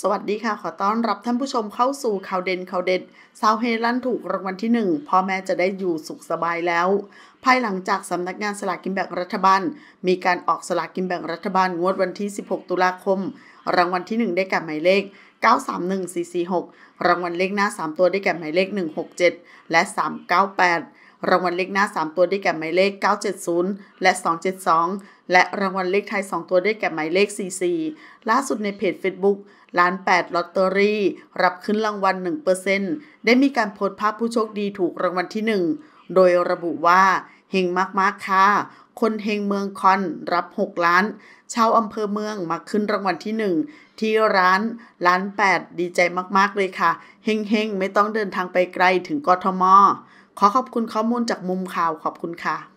สวัสดีค่ะขอต้อนรับท่านผู้ชมเข้าสู่ข่าวเด่นข่าวเด็ดสาวเฮลั่นถูกรางวัลที่1พ่อแม่จะได้อยู่สุขสบายแล้วภายหลังจากสำนักงานสลากกินแบ่งรัฐบาลมีการออกสลากกินแบ่งรัฐบาลงวดวันที่16ตุลาคมรางวัลที่1ได้แก่หมายเลข931446รางวัลเลขหน้า3ตัวได้แก่หมายเลข167และ398รางวัลเลขหน้า3ตัวได้แก่หมายเลข970และ272และรางวัลเลขท้าย2ตัวได้แก่หมายเลข44ล่าสุดในเพจ Facebook ล้าน8ลอตเตอรี่รับขึ้นรางวัล 1% ได้มีการโพสต์ภาพผู้โชคดีถูกรางวัลที่1โดยระบุว่าเฮงมากๆค่ะคนเฮงเมืองคอนรับ6ล้านชาวอำเภอเมืองมาขึ้นรางวัลที่1ที่ร้านล้าน8ดีใจมากๆเลยค่ะเฮงๆไม่ต้องเดินทางไปไกลถึงกทมขอขอบคุณข้อมูลจากมุมข่าวขอบคุณค่ะ